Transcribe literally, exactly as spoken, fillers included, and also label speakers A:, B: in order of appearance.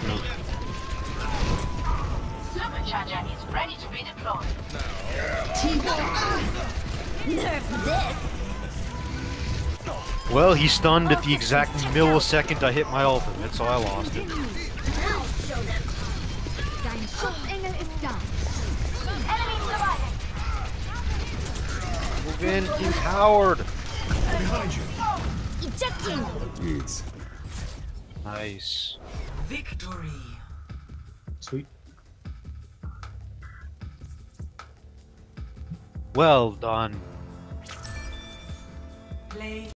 A: me.
B: Supercharger is ready to be deployed.
C: Nerf this!
A: Well, he stunned at the exact millisecond I hit my ultimate, so I lost it.
C: Dein Schutzengel ist da.
B: Enemy surviving.
A: Move in, King Howard!
D: Behind you.
C: Ejecting!
D: Needs.
A: Nice.
E: Victory.
F: Sweet.
A: Well done.
E: Play